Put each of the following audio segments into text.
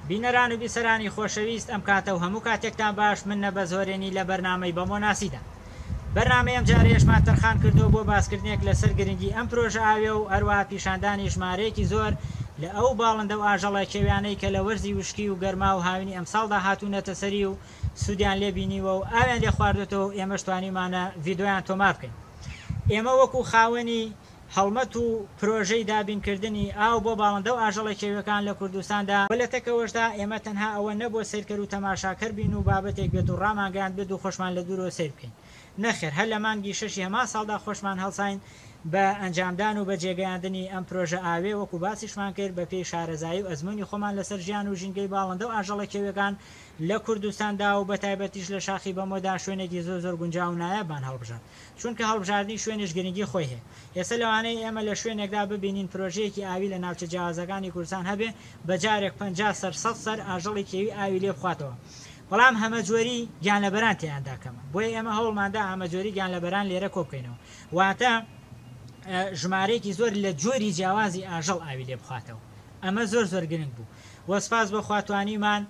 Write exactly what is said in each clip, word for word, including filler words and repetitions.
بینەران و بیسەرانی خۆشەویست ئەم کاتە و هەموو کاتێکتان باش من نە بە زۆرێنی لە بەرنامەی بەمۆ ناسیدا. بەرنامەی ئەم جارێشمان تەرخان کردو بۆ باسکردنێک لەسەر گرنگی ئەم پرۆژە ئاوێ و هەروەها پیشاندانی ژمارەیەکی زۆر لە ئەو باڵندە و ئاژەڵە کێویانەی کە لە وەرزی وشکی و گەرما و هاوینی ئەمساڵدا هاتوونەتە سەری و سوودیان لێ بینیوە و ئاویان لێ خواردێتەوە و ئێمەش توانیمانە ڤیدۆیان تۆمار بکەین. ئێمە وەکو خاوەنی هەڵمەت و پرۆژەی دابینکردنی ئاو بۆ باڵندە و ئاژەڵە کێویەکان لە کوردستاندا بەلەتەکەوەشدا ئێمە تەنها ئەوە نەبووە سیرکەر و تەماشاکەر بین و بابەتێک بێت و ڕامانگەیان بێت و خۆشمان لە دوورەوە سیر بکەین. نەخێر هەر لە مانگی شەشی هەما ساڵدا خۆشمان هەڵساین بە ئەنجامدان و بە جێگەیاندنی ئەم پرۆژە ئاوێ وەکو باسیشمان کرد بە پێی شارەزایی و ئەزمموی خۆمان لەسەر ژیان و ژینگەی باڵندە و ئاژەڵە کێویەکان لە کوردستاندا و بە تایبەتیش لە شاخی بەمۆدا شوێنێکی زۆر زۆر گونجاو نایابان هەڵبژان، چونکە هەڵبژاردننی شوێنش گرنگی خۆی هەیە. ئێستا لەوانەیە ئێمە لە شوێنێکدا ببینین پرۆژەیەکی ئاوی لە ناوچە جیاوازەکانی کوردستان هەبێ بە جارێک پەنجا سەر سەد سەر ئاژەڵی کێوی ئاوی لێ بخواتەوە، بەڵام هەمەجۆری گیانلەبەران تیانداکەمە. بۆیە ئێمە هەوڵماندا هەمەجۆری گیانلەبەران لێرە کۆ بکەینەوە، واتە ژمارەیەکی زۆر لە جۆری جیاوازی ئاژەڵ ئاوی لێ بخواتەوە. ئەمە زۆر زۆر گرنگ بوو. وەسپاس بە خواتوانیمان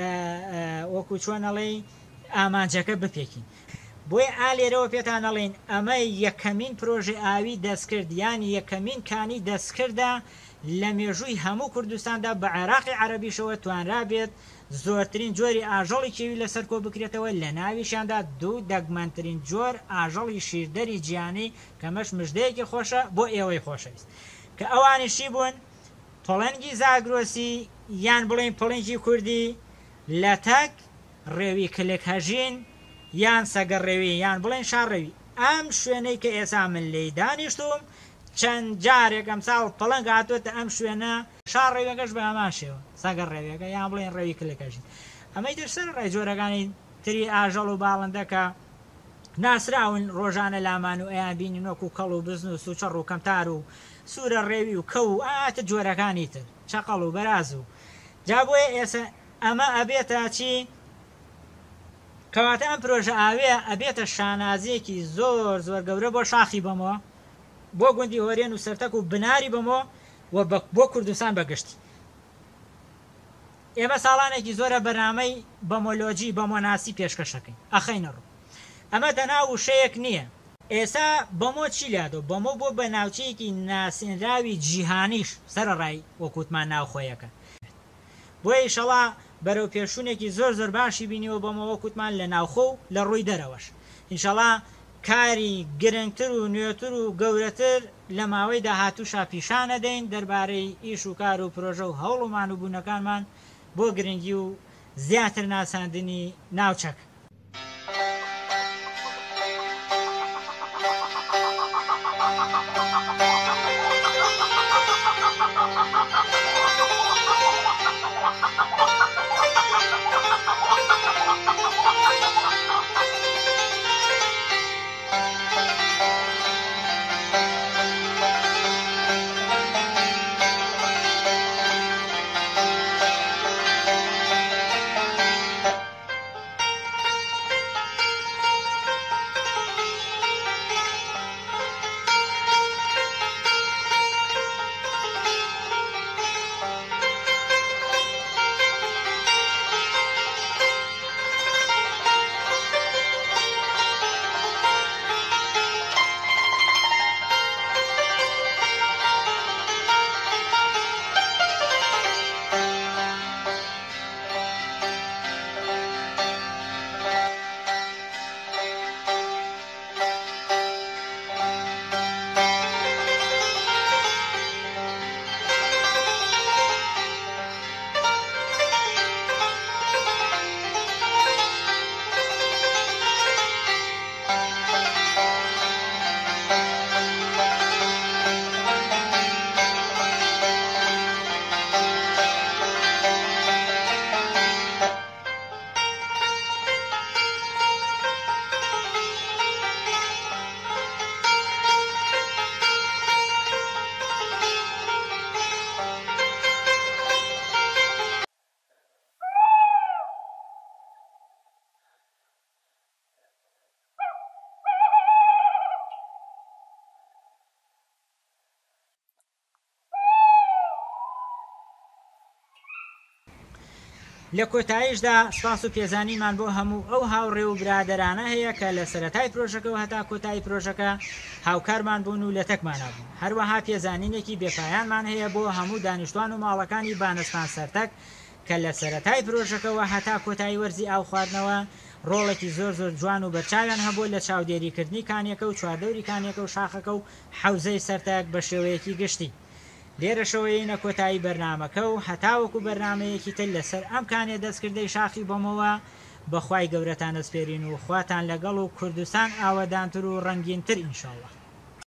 وەکو چۆنەڵێ ئامانجەکە بپێکین. بۆیە ئالێرەوە پێتان ئەڵێن ئەمە یەکەمین پرۆژە ئاوی دەستکرد، یانی یەکەمین کانی دەستکردە لە مێژووی هەموو کوردستاندا بە عێراقی عەرەبیشەوە توانرا بێت زۆرترین جۆری ئاژەڵی کێوی لەسەر کۆ بکرێتەوە، لە ناویشیاندا دوو دەگمەنترین جۆر ئاژەڵی شیردەری گیانی کەمەش مژدەیەکی خۆشە بۆ ئێوەی خۆشەویست کە ئەوانیشی بوون پڵەنگی زاگرۆسی یان بڵێن پڵنگی کوردی، لەتەک، ڕێوی کلک هەژین یان سەگەڕێوی یان بڵێن شارڕێوی. ئەم شوێنەی کە ئێسا من لێی دانیشتوم چەند جارێک ئەم ساڵ پڵنگ هاتوێتە ئەم شوێنە، شارڕێوەکەش بە هەمان شێوە سەگەڕێوەکە یان بڵێن ڕێوی کلک هەژین. ئەمەی دەرسەر ڕێ جۆرەکانی تری ئاژەڵ و باڵندەکە ناسراون ڕۆژانە لامان و ئەیان بینین وەکو کەڵ و بزن و سوچەڕ و کەمتار و سوورە ڕێوی و کە و ئاتە جۆرەکانی تر چەقەڵ و بەراز و جا بۆیە ئێستا ئەمە ئەبێتە چی؟ کەواتە ئەم پرۆژە ئاوێ ئەبێتە شانازیەکی زۆر زۆر گەورە بۆ شاخی بەمەوە، بۆ گوندی هۆرێن و سەرتەک و بناری بەمەوە و بۆ کوردستان بەگشتی. ئێمە ساڵانێکی زۆرە بەرنامەی بەمۆلۆجی بەمۆناسی پێشکەشەکەین ئەخەینە ڕوو. ئەمە دەنا وشەیەک نییە. ئێستا بەمۆ چی لادۆ؟ بەمۆ بۆ بە ناوچەیەکی ناسێنراوی جیهانیش سەرڕای وەکوتمان ناوخۆیەکە. بۆیە ئیشەڵا بەرەو پێشوونێکی زۆر زۆر باشی بینیەوە بەمەوە کوتمان لە ناوخۆ و لە ڕووی دەرەوەش. ئینشەڵا کاری گرنگتر و نوێتر و گەورەتر لە ماوەی داهاتووشا پیشانە دەین دەربارەی ئیش و کار و پرۆژە و هەوڵمان و بوونەکانمان بۆ گرنگی و زیاتر ناساندنی ناوچەکە. لە کۆتاییشدا سپاس و پێزانیمان بۆ هەموو ئەو هاوڕێ و برادەرانە هەیە کە لە سەرەتای پرۆژەکە و هەتا کۆتایی پرۆژەکە هاوکارمان بوون و لە تەکمانە بوون. هەروەها پێزانینێکی بێپایانمان هەیە بۆ هەموو دانیشتوان و ماڵەکانی بانستان سەرتەک کە لە سەرەتای پرۆژەکەەوە هەتا کۆتایی وەرزی ئاو خواردنەوە ڕۆڵێکی زۆر زۆر جوان و بەرچاویان هەبوو لە چاودێریکردنی کانیەکە و چواردەوری کانیەکە و شاخەکە و حەوزەی سەرتەک بە شێوەیەکی گشتی. لێرەشەوەی نەکۆتایی بەرنمەکە و هەتاوەکو بەرنمەیەکی تر لەسەر ئەم کانێ دەستکردەی شاخی بۆمەوە بەخوای گەورەتان دەسپێرین و خواتان لەگەڵ و کوردستان ئاوەدانتر و ڕەنگینتر ئینشاءڵڵا.